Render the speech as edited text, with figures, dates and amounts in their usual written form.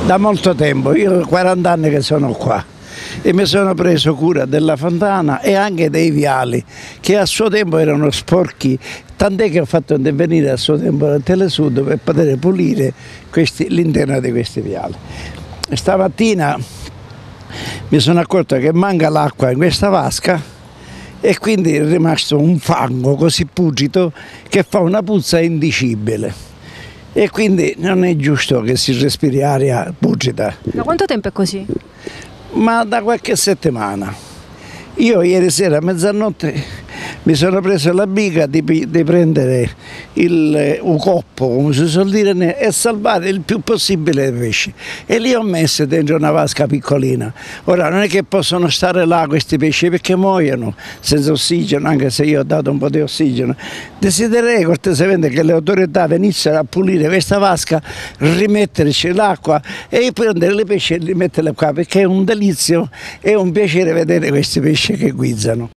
Da molto tempo, io ho 40 anni che sono qua e mi sono preso cura della fontana e anche dei viali che a suo tempo erano sporchi, tant'è che ho fatto intervenire a suo tempo la Telesud per poter pulire l'interno di questi viali. Stamattina mi sono accorto che manca l'acqua in questa vasca e quindi è rimasto un fango così pulito che fa una puzza indicibile. E quindi non è giusto che si respiri aria pulcida. Da quanto tempo è così? Ma da qualche settimana. Io ieri sera a mezzanotte mi sono preso la biga di prendere un coppo, come si suol dire, e salvare il più possibile i pesci. E li ho messi dentro una vasca piccolina. Ora non è che possono stare là questi pesci perché muoiono senza ossigeno, anche se io ho dato un po' di ossigeno. Desidererei cortesemente che le autorità venissero a pulire questa vasca, rimetterci l'acqua e prendere le pesci e rimetterle qua, perché è un delizio, è un piacere vedere questi pesci che guizzano.